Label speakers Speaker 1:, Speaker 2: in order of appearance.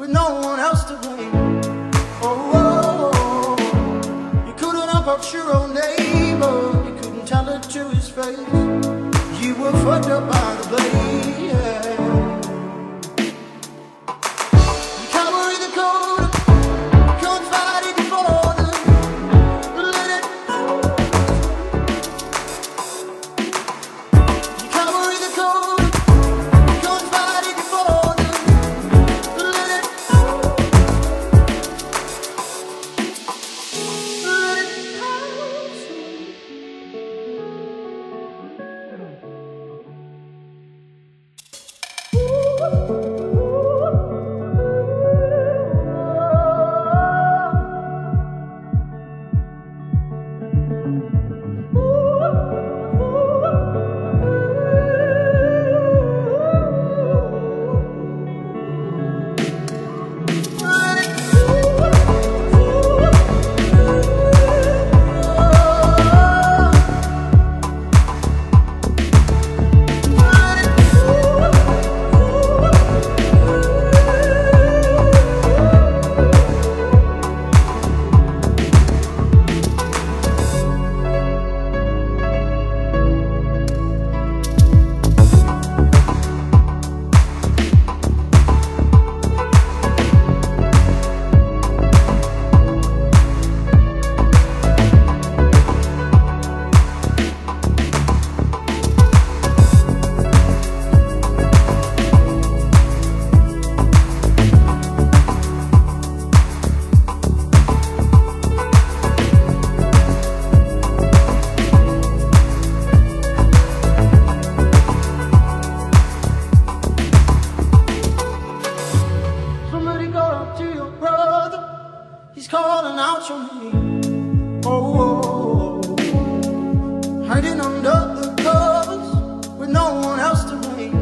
Speaker 1: no one else to blame. Oh, oh, oh. You couldn't help out your own neighbor, you couldn't tell it to his face. You were fucked up by the blame, yeah. You carry the code, couldn't fight it before them. Let it go. You carry the code, couldn't fight it before them. Let it go. Let it go. Somebody go up to your brother, he's calling out your name. Oh, oh, oh. Hiding under the covers with no one else to blame.